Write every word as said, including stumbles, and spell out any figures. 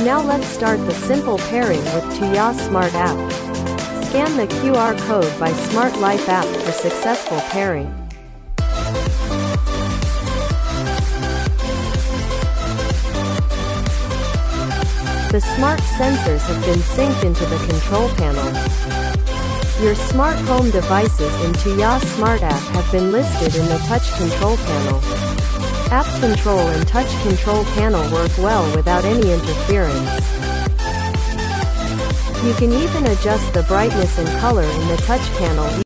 Now let's start the simple pairing with Tuya Smart App. Scan the Q R code by Smart Life app for successful pairing. The smart sensors have been synced into the control panel. Your smart home devices in Tuya Smart App have been listed in the touch control panel. App control and touch control panel work well without any interference. You can even adjust the brightness and color in the touch panel